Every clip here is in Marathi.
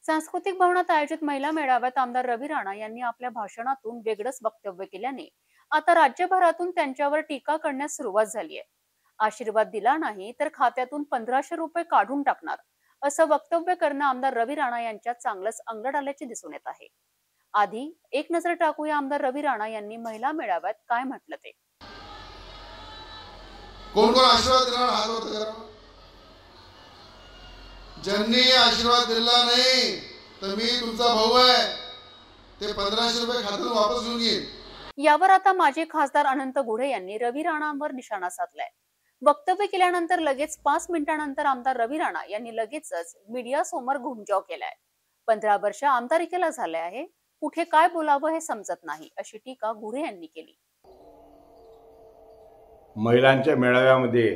सांस्कृतिक भवनात आयोजित महिला मेळाव्यात आमदार रवी राणा यांनी आपल्या भाषणातून वेगळंच वक्तव्य केल्याने आता राज्यभरातून त्यांच्यावर टीका करण्यास सुरुवात झाली आहे. आशीर्वाद दिला नाही तर खात्यातून 1500 रुपये काढून टाकणार असं वक्तव्य करणं आमदार रवी राणा यांच्यात चांगलंच अंगलट आल्याचे दिसून येत आहे. आधी एक नजर टाकूया आमदार रवी राणा यांनी महिला मेळाव्यात काय म्हटलं ते. कोण कोण आशीर्वाद देणार हात वर करा. ज्यांनी आशीर्वाद दिला नाही तर मी तुमचा भाऊ आहे, ते 1500 रुपये खात्यातून वापस घेऊन घेईन. यावर आता माजी खासदार अनंत गुढे यांनी रवी राणांवर निशाणा साधलाय. वक्तव्य केल्यानंतर लगेच 5 मिनिटांनंतर आमदार रवी राणा यांनी लगेचच मीडिया समोर घुमजाव केलाय. 15 वर्ष आमदारकीला झाले आहे, कुठे काय बोलावं हे समजत नाही अशी टीका गुढे यांनी केली. महिलांच्या मेळाव्यामध्ये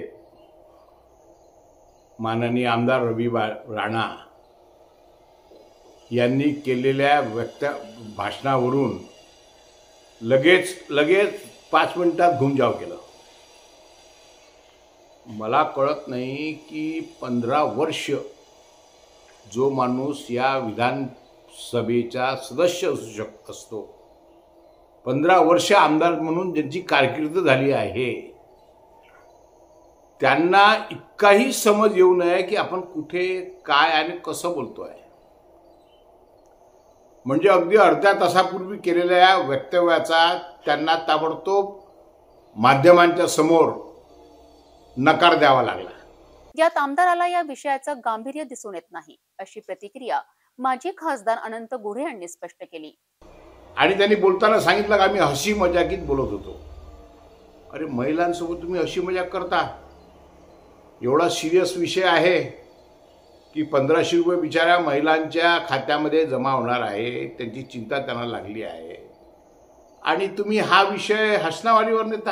माननीय आमदार रवी राणा यांनी केलेल्या भाषणावरून लगेच 5 मिनिटात घुमजाव केलं. मला कळत नाही की 15 वर्ष जो माणूस या विधानसभेचा सदस्य असतो, 15 वर्ष आमदार म्हणून ज्यांची कारकीर्द झाली आहे, त्यांना इतकाही समज येऊ नये की आपण कुठे काय आणि कसं बोलतोय. म्हणजे अगदी अर्ध्या तासापूर्वी केलेल्या वक्तव्याचा त्यांना ताबडतोब माध्यमांच्या समोर नकार द्यावा लागला. यात आमदाराला या विषयाचं गांभीर्य दिसून येत नाही अशी प्रतिक्रिया माजी खासदार अनंत गुढे यांनी स्पष्ट केली. आणि त्यांनी बोलताना सांगितलं की आम्ही हसी मजाकीत बोलत होतो. अरे, महिलांसोबत तुम्ही हसी मजाक करता? एवढा सिरियस विषय आहे की 1500 रुपये बिचाऱ्या महिलांच्या खात्यामध्ये जमा होणार आहे, त्यांची चिंता त्यांना लागली आहे, आणि तुम्ही हा विषय हसनावारीवर नेता.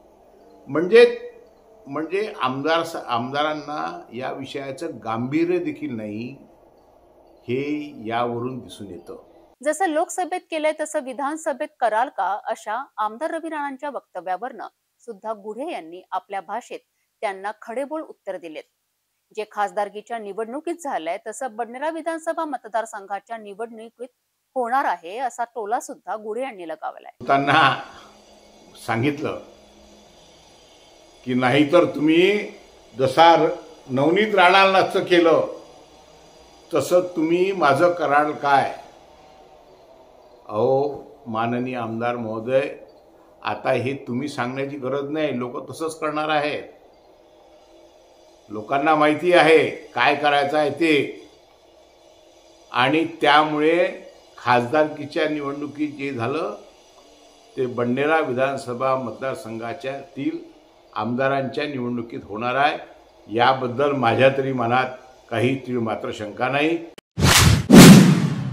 म्हणजे आमदारांना या विषयाचं गांभीर्य देखील नाही, हे यावरून दिसून येतं. जसं लोकसभेत केलंय तसं विधानसभेत कराल का, अशा आमदार रवी राणांच्या वक्तव्यावरनं सुद्धा गुढे यांनी आपल्या भाषेत त्यांना खडेबोल उत्तर दिलेत. जे खासदारकीच्या निवडणुकीत झालंय तसं बडनेरा विधानसभा मतदारसंघाच्या निवडणुकीत होणार आहे असा टोला सुद्धा गुढे यांनी लगावलाय. त्यांना सांगितलं की नाहीतर तुम्ही जसा नवनीत राणांचं केलं तसं तुम्ही माझं कराल काय. अहो माननीय आमदार महोदय, आता हे तुम्ही सांगण्याची गरज नाही, लोक तसंच करणार आहेत. लोकांना माहिती आहे काय करायचं आहे ते, आणि त्यामुळे खासदारकीच्या निवडणुकीत जे झालं ते बडनेरा विधानसभा मतदारसंघातील आमदारांच्या निवडणुकीत होणार आहे. याबद्दल माझ्या तरी मनात काही तीळ मात्र शंका नाही.